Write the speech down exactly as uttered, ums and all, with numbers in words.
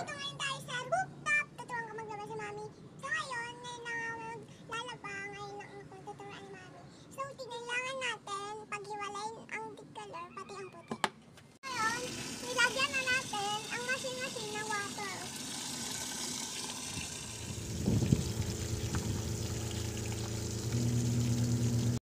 Nandito ngayon tayo sa rooftop. Tuturuan ka maglaba si Mami. So ngayon, ngayon na nga maglalaba. Ngayon na ako tuturuan ni Mami. So tinailangan natin paghiwalayin ang deep color pati ang puti. Ngayon, nilagyan na natin ang machine-machine na water.